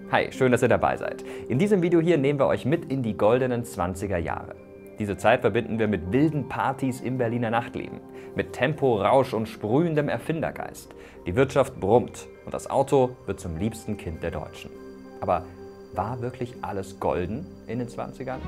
Hi, schön, dass ihr dabei seid. In diesem Video hier nehmen wir euch mit in die goldenen 20er Jahre. Diese Zeit verbinden wir mit wilden Partys im Berliner Nachtleben, mit Tempo, Rausch und sprühendem Erfindergeist. Die Wirtschaft brummt und das Auto wird zum liebsten Kind der Deutschen. Aber war wirklich alles golden in den 20ern?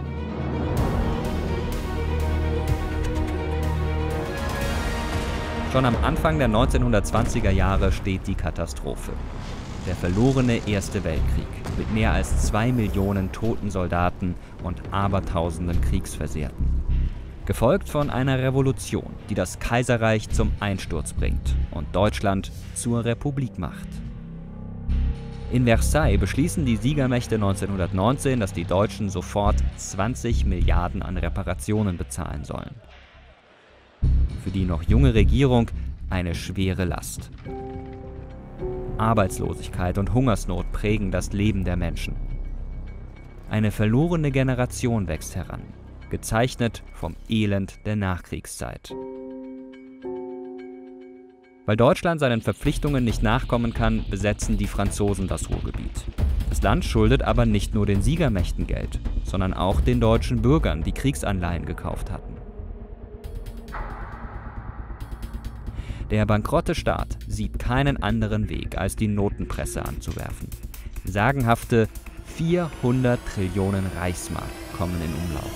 Schon am Anfang der 1920er Jahre steht die Katastrophe. Der verlorene Erste Weltkrieg mit mehr als 2 Millionen toten Soldaten und abertausenden Kriegsversehrten. Gefolgt von einer Revolution, die das Kaiserreich zum Einsturz bringt und Deutschland zur Republik macht. In Versailles beschließen die Siegermächte 1919, dass die Deutschen sofort 20 Milliarden an Reparationen bezahlen sollen. Für die noch junge Regierung eine schwere Last. Arbeitslosigkeit und Hungersnot prägen das Leben der Menschen. Eine verlorene Generation wächst heran, gezeichnet vom Elend der Nachkriegszeit. Weil Deutschland seinen Verpflichtungen nicht nachkommen kann, besetzen die Franzosen das Ruhrgebiet. Das Land schuldet aber nicht nur den Siegermächten Geld, sondern auch den deutschen Bürgern, die Kriegsanleihen gekauft hatten. Der bankrotte Staat sieht keinen anderen Weg, als die Notenpresse anzuwerfen. Sagenhafte 400 Trillionen Reichsmark kommen in Umlauf.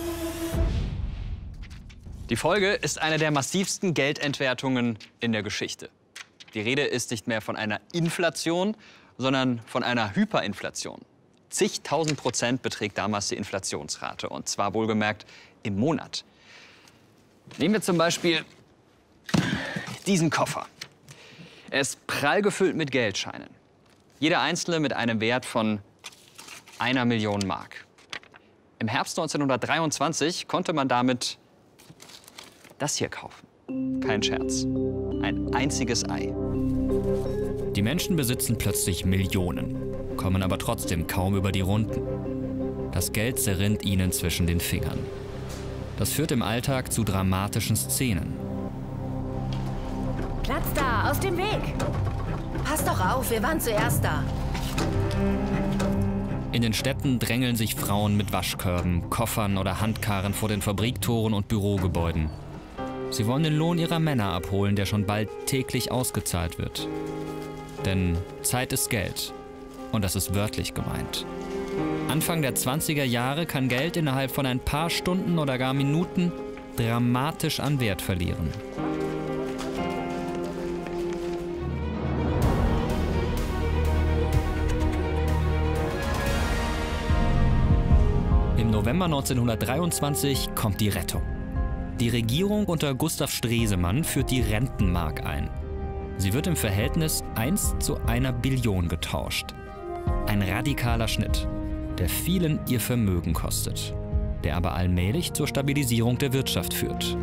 Die Folge ist eine der massivsten Geldentwertungen in der Geschichte. Die Rede ist nicht mehr von einer Inflation, sondern von einer Hyperinflation. Zigtausend Prozent beträgt damals die Inflationsrate, und zwar wohlgemerkt im Monat. Nehmen wir zum Beispiel diesen Koffer. Er ist prall gefüllt mit Geldscheinen. Jeder einzelne mit einem Wert von 1 Million Mark. Im Herbst 1923 konnte man damit das hier kaufen. Kein Scherz. Ein einziges Ei. Die Menschen besitzen plötzlich Millionen, kommen aber trotzdem kaum über die Runden. Das Geld zerrinnt ihnen zwischen den Fingern. Das führt im Alltag zu dramatischen Szenen. Platz da, aus dem Weg! Pass doch auf, wir waren zuerst da. In den Städten drängeln sich Frauen mit Waschkörben, Koffern oder Handkarren vor den Fabriktoren und Bürogebäuden. Sie wollen den Lohn ihrer Männer abholen, der schon bald täglich ausgezahlt wird. Denn Zeit ist Geld. Und das ist wörtlich gemeint. Anfang der 20er Jahre kann Geld innerhalb von ein paar Stunden oder gar Minuten dramatisch an Wert verlieren. Im November 1923 kommt die Rettung. Die Regierung unter Gustav Stresemann führt die Rentenmark ein. Sie wird im Verhältnis 1 zu 1 Billion getauscht. Ein radikaler Schnitt, der vielen ihr Vermögen kostet, der aber allmählich zur Stabilisierung der Wirtschaft führt.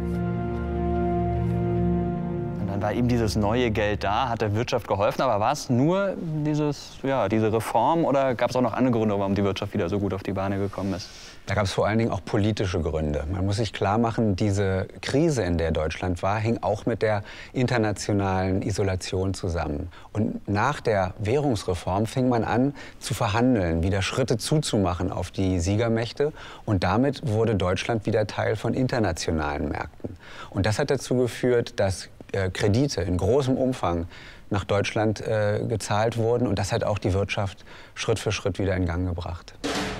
Und dann war eben dieses neue Geld da, hat der Wirtschaft geholfen, aber war es nur diese Reform oder gab es auch noch andere Gründe, warum die Wirtschaft wieder so gut auf die Beine gekommen ist? Da gab es vor allen Dingen auch politische Gründe. Man muss sich klar machen, diese Krise, in der Deutschland war, hing auch mit der internationalen Isolation zusammen. Und nach der Währungsreform fing man an zu verhandeln, wieder Schritte zuzumachen auf die Siegermächte. Und damit wurde Deutschland wieder Teil von internationalen Märkten. Und das hat dazu geführt, dass Kredite in großem Umfang nach Deutschland gezahlt wurden. Und das hat auch die Wirtschaft Schritt für Schritt wieder in Gang gebracht.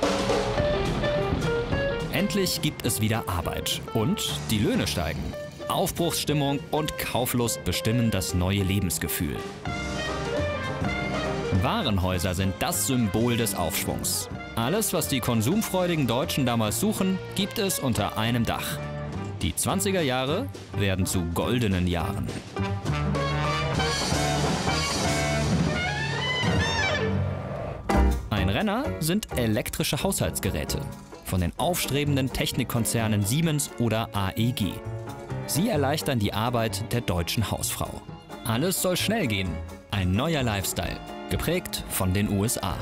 Endlich gibt es wieder Arbeit und die Löhne steigen. Aufbruchsstimmung und Kauflust bestimmen das neue Lebensgefühl. Warenhäuser sind das Symbol des Aufschwungs. Alles, was die konsumfreudigen Deutschen damals suchen, gibt es unter einem Dach. Die 20er Jahre werden zu goldenen Jahren. Ein Renner sind elektrische Haushaltsgeräte von den aufstrebenden Technikkonzernen Siemens oder AEG. Sie erleichtern die Arbeit der deutschen Hausfrau. Alles soll schnell gehen. Ein neuer Lifestyle, geprägt von den USA.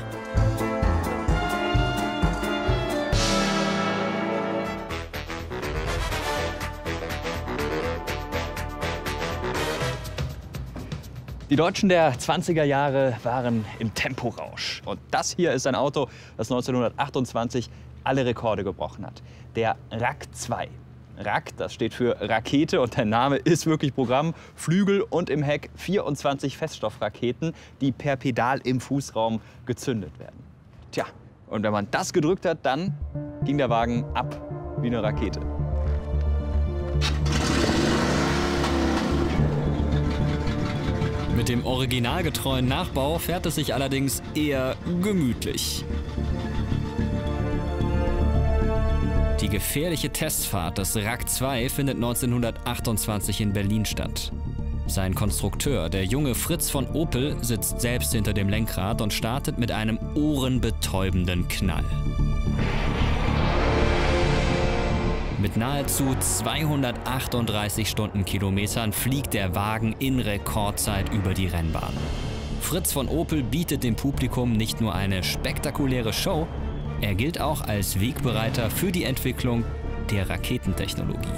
Die Deutschen der 20er Jahre waren im Temporausch. Und das hier ist ein Auto, das 1928 alle Rekorde gebrochen hat. Der RAK 2. RAK, das steht für Rakete und der Name ist wirklich Programm. Flügel und im Heck 24 Feststoffraketen, die per Pedal im Fußraum gezündet werden. Tja, und wenn man das gedrückt hat, dann ging der Wagen ab wie eine Rakete. Mit dem originalgetreuen Nachbau fährt es sich allerdings eher gemütlich. Die gefährliche Testfahrt des RAK 2 findet 1928 in Berlin statt. Sein Konstrukteur, der junge Fritz von Opel, sitzt selbst hinter dem Lenkrad und startet mit einem ohrenbetäubenden Knall. Mit nahezu 238 Stundenkilometern fliegt der Wagen in Rekordzeit über die Rennbahn. Fritz von Opel bietet dem Publikum nicht nur eine spektakuläre Show, er gilt auch als Wegbereiter für die Entwicklung der Raketentechnologie.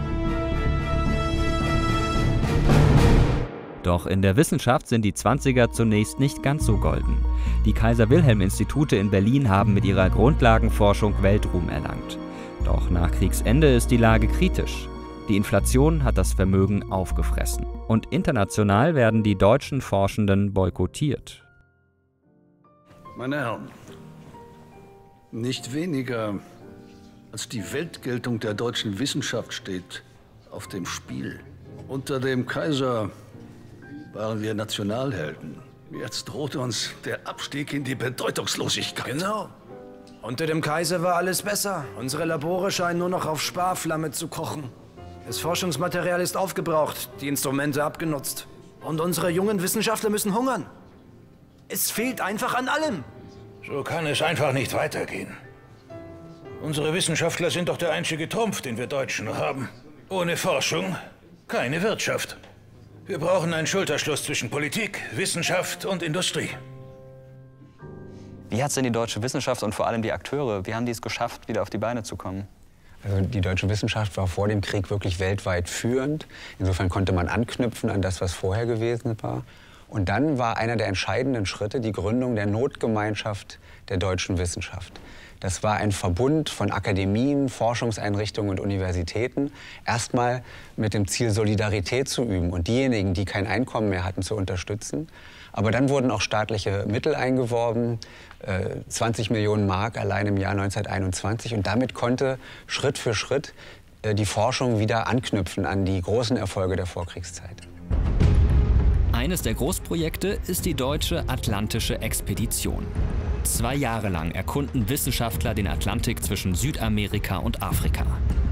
Doch in der Wissenschaft sind die 20er zunächst nicht ganz so golden. Die Kaiser-Wilhelm-Institute in Berlin haben mit ihrer Grundlagenforschung Weltruhm erlangt. Doch nach Kriegsende ist die Lage kritisch. Die Inflation hat das Vermögen aufgefressen. Und international werden die deutschen Forschenden boykottiert. Meine Herren, nicht weniger als die Weltgeltung der deutschen Wissenschaft steht auf dem Spiel. Unter dem Kaiser waren wir Nationalhelden. Jetzt droht uns der Abstieg in die Bedeutungslosigkeit. Genau. Unter dem Kaiser war alles besser. Unsere Labore scheinen nur noch auf Sparflamme zu kochen. Das Forschungsmaterial ist aufgebraucht, die Instrumente abgenutzt. Und unsere jungen Wissenschaftler müssen hungern. Es fehlt einfach an allem. So kann es einfach nicht weitergehen. Unsere Wissenschaftler sind doch der einzige Trumpf, den wir Deutschen haben. Ohne Forschung keine Wirtschaft. Wir brauchen einen Schulterschluss zwischen Politik, Wissenschaft und Industrie. Wie hat es denn die deutsche Wissenschaft und vor allem die Akteure, wie haben die es geschafft, wieder auf die Beine zu kommen? Also die deutsche Wissenschaft war vor dem Krieg wirklich weltweit führend. Insofern konnte man anknüpfen an das, was vorher gewesen war. Und dann war einer der entscheidenden Schritte die Gründung der Notgemeinschaft der deutschen Wissenschaft. Das war ein Verbund von Akademien, Forschungseinrichtungen und Universitäten, erstmal mit dem Ziel, Solidarität zu üben und diejenigen, die kein Einkommen mehr hatten, zu unterstützen. Aber dann wurden auch staatliche Mittel eingeworben, 20 Millionen Mark allein im Jahr 1921. Und damit konnte Schritt für Schritt die Forschung wieder anknüpfen an die großen Erfolge der Vorkriegszeit. Eines der Großprojekte ist die deutsche Atlantische Expedition. 2 Jahre lang erkunden Wissenschaftler den Atlantik zwischen Südamerika und Afrika.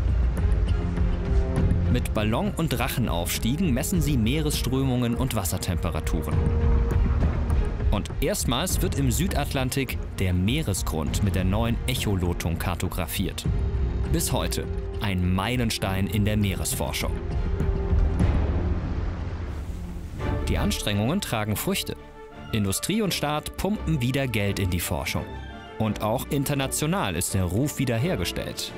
Mit Ballon- und Drachenaufstiegen messen sie Meeresströmungen und Wassertemperaturen. Und erstmals wird im Südatlantik der Meeresgrund mit der neuen Echolotung kartografiert. Bis heute ein Meilenstein in der Meeresforschung. Die Anstrengungen tragen Früchte. Industrie und Staat pumpen wieder Geld in die Forschung. Und auch international ist der Ruf wiederhergestellt.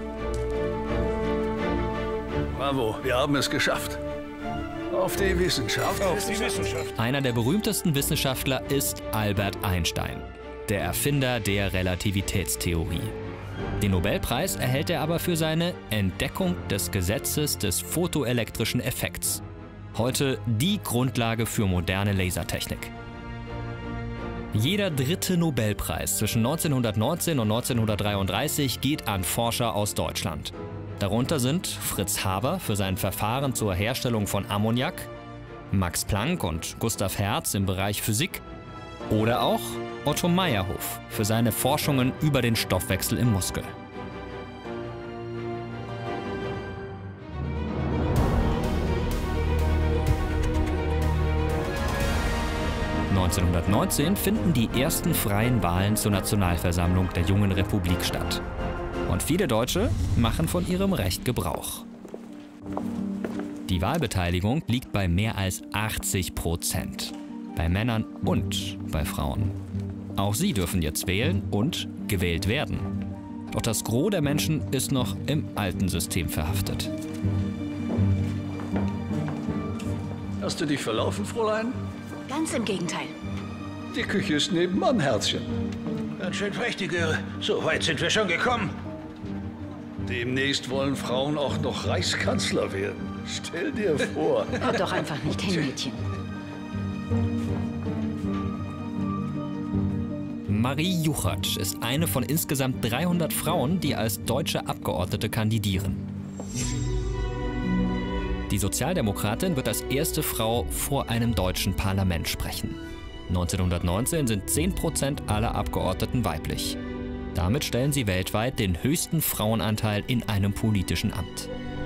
Bravo, wir haben es geschafft. Auf die Wissenschaft. Auf die Wissenschaft. Einer der berühmtesten Wissenschaftler ist Albert Einstein, der Erfinder der Relativitätstheorie. Den Nobelpreis erhält er aber für seine Entdeckung des Gesetzes des photoelektrischen Effekts. Heute die Grundlage für moderne Lasertechnik. Jeder 3. Nobelpreis zwischen 1919 und 1933 geht an Forscher aus Deutschland. Darunter sind Fritz Haber für sein Verfahren zur Herstellung von Ammoniak, Max Planck und Gustav Hertz im Bereich Physik oder auch Otto Meyerhof für seine Forschungen über den Stoffwechsel im Muskel. (1919) finden die ersten freien Wahlen zur Nationalversammlung der jungen Republik statt. Und viele Deutsche machen von ihrem Recht Gebrauch. Die Wahlbeteiligung liegt bei mehr als 80%. Bei Männern und bei Frauen. Auch sie dürfen jetzt wählen und gewählt werden. Doch das Gros der Menschen ist noch im alten System verhaftet. Hast du dich verlaufen, Fräulein? Ganz im Gegenteil. Die Küche ist nebenan, Herzchen. Ganz schön frech, die Göre. So weit sind wir schon gekommen. Demnächst wollen Frauen auch noch Reichskanzler werden. Stell dir vor. Hör doch einfach nicht hin, Mädchen. Marie Juchatsch ist eine von insgesamt 300 Frauen, die als deutsche Abgeordnete kandidieren. Die Sozialdemokratin wird als erste Frau vor einem deutschen Parlament sprechen. 1919 sind 10% aller Abgeordneten weiblich. Damit stellen sie weltweit den höchsten Frauenanteil in einem politischen Amt.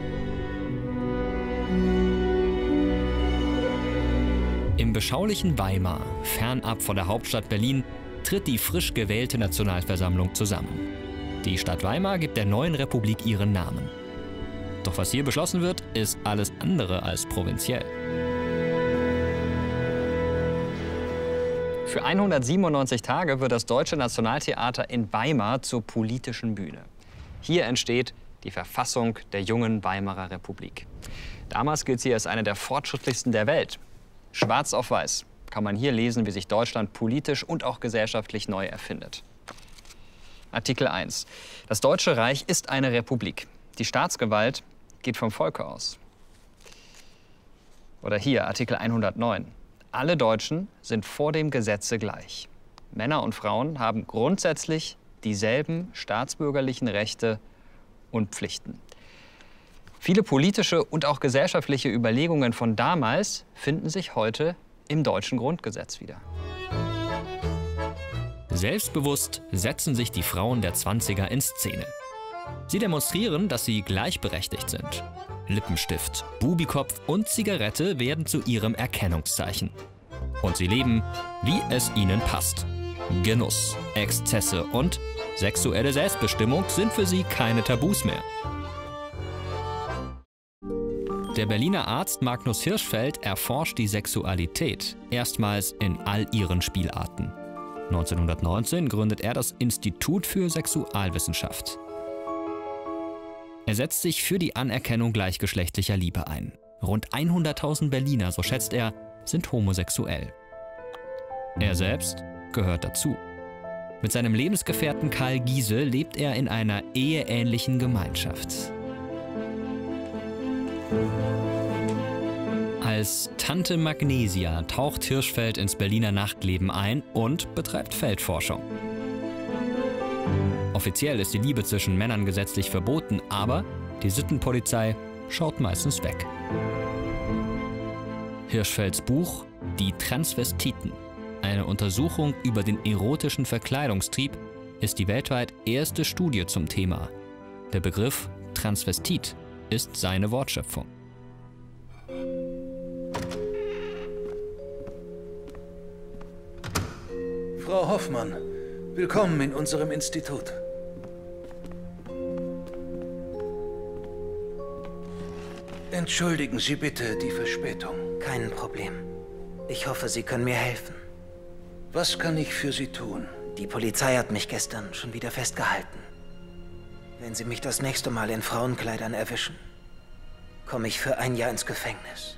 Im beschaulichen Weimar, fernab von der Hauptstadt Berlin, tritt die frisch gewählte Nationalversammlung zusammen. Die Stadt Weimar gibt der neuen Republik ihren Namen. Doch was hier beschlossen wird, ist alles andere als provinziell. Für 197 Tage wird das Deutsche Nationaltheater in Weimar zur politischen Bühne. Hier entsteht die Verfassung der jungen Weimarer Republik. Damals gilt sie als eine der fortschrittlichsten der Welt. Schwarz auf weiß kann man hier lesen, wie sich Deutschland politisch und auch gesellschaftlich neu erfindet. Artikel 1. Das Deutsche Reich ist eine Republik. Die Staatsgewalt geht vom Volke aus. Oder hier Artikel 109. Alle Deutschen sind vor dem Gesetze gleich. Männer und Frauen haben grundsätzlich dieselben staatsbürgerlichen Rechte und Pflichten. Viele politische und auch gesellschaftliche Überlegungen von damals finden sich heute im deutschen Grundgesetz wieder. Selbstbewusst setzen sich die Frauen der 20er in Szene. Sie demonstrieren, dass sie gleichberechtigt sind. Lippenstift, Bubikopf und Zigarette werden zu ihrem Erkennungszeichen. Und sie leben, wie es ihnen passt. Genuss, Exzesse und sexuelle Selbstbestimmung sind für sie keine Tabus mehr. Der Berliner Arzt Magnus Hirschfeld erforscht die Sexualität erstmals in all ihren Spielarten. 1919 gründet er das Institut für Sexualwissenschaft. Er setzt sich für die Anerkennung gleichgeschlechtlicher Liebe ein. Rund 100.000 Berliner, so schätzt er, sind homosexuell. Er selbst gehört dazu. Mit seinem Lebensgefährten Karl Giese lebt er in einer eheähnlichen Gemeinschaft. Als Tante Magnesia taucht Hirschfeld ins Berliner Nachtleben ein und betreibt Feldforschung. Offiziell ist die Liebe zwischen Männern gesetzlich verboten, aber die Sittenpolizei schaut meistens weg. Hirschfelds Buch »Die Transvestiten«, eine Untersuchung über den erotischen Verkleidungstrieb, ist die weltweit erste Studie zum Thema. Der Begriff Transvestit ist seine Wortschöpfung. Frau Hoffmann, willkommen in unserem Institut. Entschuldigen Sie bitte die Verspätung. Kein Problem. Ich hoffe, Sie können mir helfen. Was kann ich für Sie tun? Die Polizei hat mich gestern schon wieder festgehalten. Wenn Sie mich das nächste Mal in Frauenkleidern erwischen, komme ich für 1 Jahr ins Gefängnis.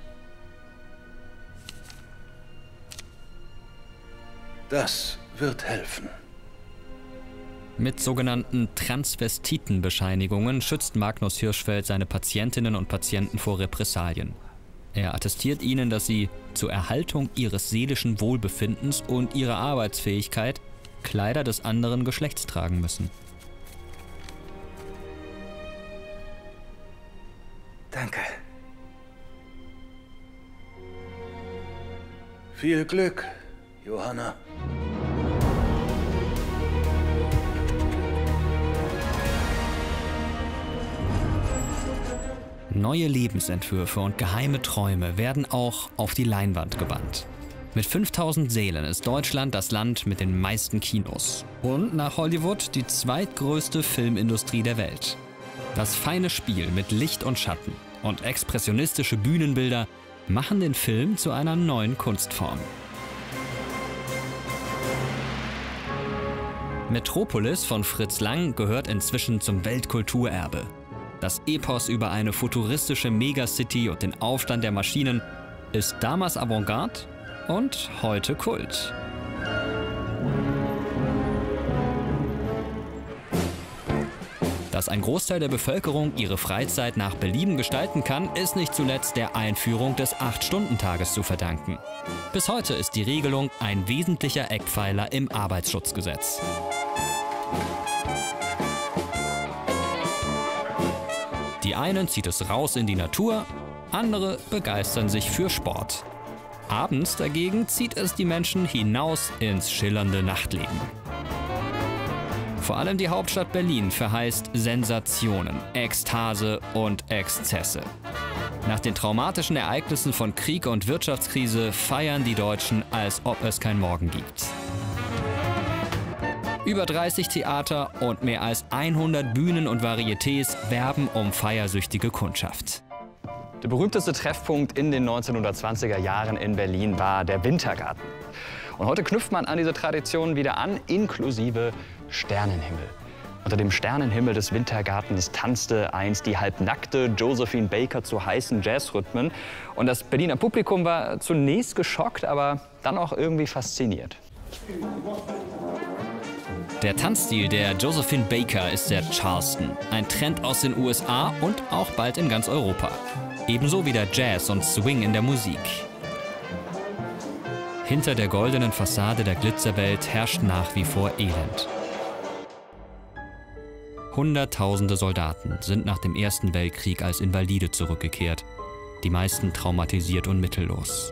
Das wird helfen. Mit sogenannten Transvestitenbescheinigungen schützt Magnus Hirschfeld seine Patientinnen und Patienten vor Repressalien. Er attestiert ihnen, dass sie zur Erhaltung ihres seelischen Wohlbefindens und ihrer Arbeitsfähigkeit Kleider des anderen Geschlechts tragen müssen. Danke. Viel Glück, Johanna. Neue Lebensentwürfe und geheime Träume werden auch auf die Leinwand gebannt. Mit 5000 Seelen ist Deutschland das Land mit den meisten Kinos. Und nach Hollywood die zweitgrößte Filmindustrie der Welt. Das feine Spiel mit Licht und Schatten und expressionistische Bühnenbilder machen den Film zu einer neuen Kunstform. Metropolis von Fritz Lang gehört inzwischen zum Weltkulturerbe. Das Epos über eine futuristische Megacity und den Aufstand der Maschinen ist damals Avantgarde, und heute Kult. Dass ein Großteil der Bevölkerung ihre Freizeit nach Belieben gestalten kann, ist nicht zuletzt der Einführung des 8-Stunden-Tages zu verdanken. Bis heute ist die Regelung ein wesentlicher Eckpfeiler im Arbeitsschutzgesetz. Die einen zieht es raus in die Natur, andere begeistern sich für Sport. Abends dagegen zieht es die Menschen hinaus ins schillernde Nachtleben. Vor allem die Hauptstadt Berlin verheißt Sensationen, Ekstase und Exzesse. Nach den traumatischen Ereignissen von Krieg und Wirtschaftskrise feiern die Deutschen, als ob es kein Morgen gibt. Über 30 Theater und mehr als 100 Bühnen und Varietés werben um feiersüchtige Kundschaft. Der berühmteste Treffpunkt in den 1920er Jahren in Berlin war der Wintergarten. Und heute knüpft man an diese Tradition wieder an, inklusive Sternenhimmel. Unter dem Sternenhimmel des Wintergartens tanzte einst die halbnackte Josephine Baker zu heißen Jazzrhythmen. Und das Berliner Publikum war zunächst geschockt, aber dann auch irgendwie fasziniert. Der Tanzstil der Josephine Baker ist der Charleston, ein Trend aus den USA und auch bald in ganz Europa. Ebenso wie der Jazz und Swing in der Musik. Hinter der goldenen Fassade der Glitzerwelt herrscht nach wie vor Elend. Hunderttausende Soldaten sind nach dem Ersten Weltkrieg als Invalide zurückgekehrt, die meisten traumatisiert und mittellos.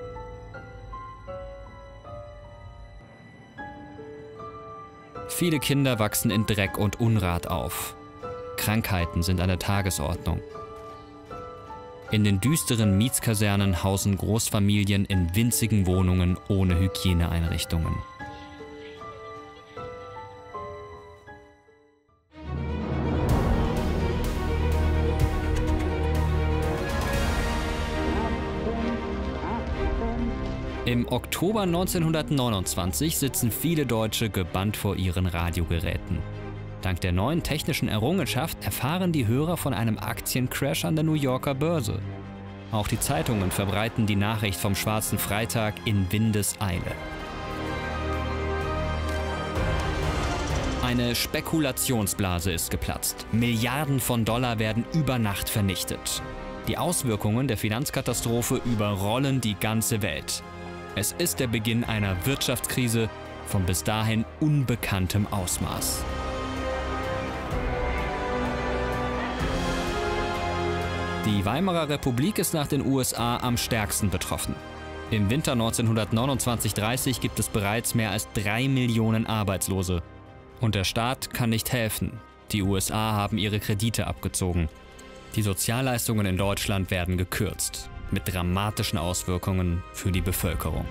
Viele Kinder wachsen in Dreck und Unrat auf. Krankheiten sind an der Tagesordnung. In den düsteren Mietskasernen hausen Großfamilien in winzigen Wohnungen ohne Hygieneeinrichtungen. Im Oktober 1929 sitzen viele Deutsche gebannt vor ihren Radiogeräten. Dank der neuen technischen Errungenschaft erfahren die Hörer von einem Aktiencrash an der New Yorker Börse. Auch die Zeitungen verbreiten die Nachricht vom Schwarzen Freitag in Windeseile. Eine Spekulationsblase ist geplatzt. Milliarden von Dollar werden über Nacht vernichtet. Die Auswirkungen der Finanzkatastrophe überrollen die ganze Welt. Es ist der Beginn einer Wirtschaftskrise von bis dahin unbekanntem Ausmaß. Die Weimarer Republik ist nach den USA am stärksten betroffen. Im Winter 1929/30 gibt es bereits mehr als 3 Millionen Arbeitslose. Und der Staat kann nicht helfen. Die USA haben ihre Kredite abgezogen. Die Sozialleistungen in Deutschland werden gekürzt, mit dramatischen Auswirkungen für die Bevölkerung.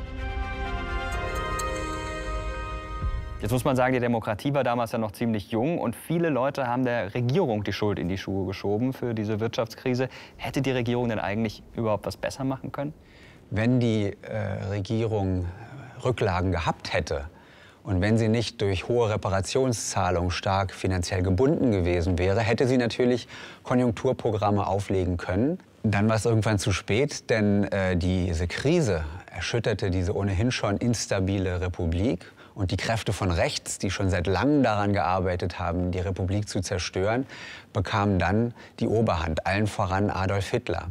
Jetzt muss man sagen, die Demokratie war damals ja noch ziemlich jung und viele Leute haben der Regierung die Schuld in die Schuhe geschoben für diese Wirtschaftskrise. Hätte die Regierung denn eigentlich überhaupt was besser machen können? Wenn die Regierung Rücklagen gehabt hätte und wenn sie nicht durch hohe Reparationszahlungen stark finanziell gebunden gewesen wäre, hätte sie natürlich Konjunkturprogramme auflegen können. Dann war es irgendwann zu spät, denn diese Krise erschütterte diese ohnehin schon instabile Republik. Und die Kräfte von rechts, die schon seit langem daran gearbeitet haben, die Republik zu zerstören, bekamen dann die Oberhand, allen voran Adolf Hitler.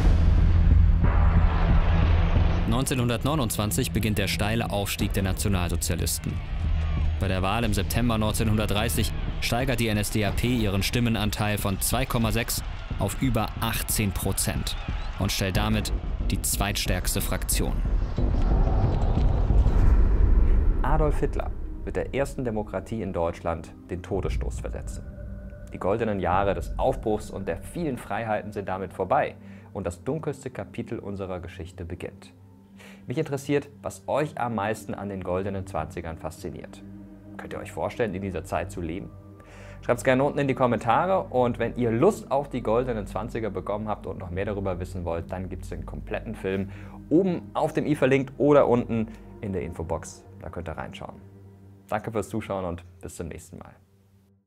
1929 beginnt der steile Aufstieg der Nationalsozialisten. Bei der Wahl im September 1930 steigert die NSDAP ihren Stimmenanteil von 2,6 auf über 18% und stellt damit die zweitstärkste Fraktion. Adolf Hitler wird der ersten Demokratie in Deutschland den Todesstoß versetzen. Die goldenen Jahre des Aufbruchs und der vielen Freiheiten sind damit vorbei und das dunkelste Kapitel unserer Geschichte beginnt. Mich interessiert, was euch am meisten an den goldenen 20ern fasziniert. Könnt ihr euch vorstellen, in dieser Zeit zu leben? Schreibt es gerne unten in die Kommentare und wenn ihr Lust auf die goldenen 20er bekommen habt und noch mehr darüber wissen wollt, dann gibt es den kompletten Film oben auf dem i verlinkt oder unten in der Infobox. Da könnt ihr reinschauen. Danke fürs Zuschauen und bis zum nächsten Mal.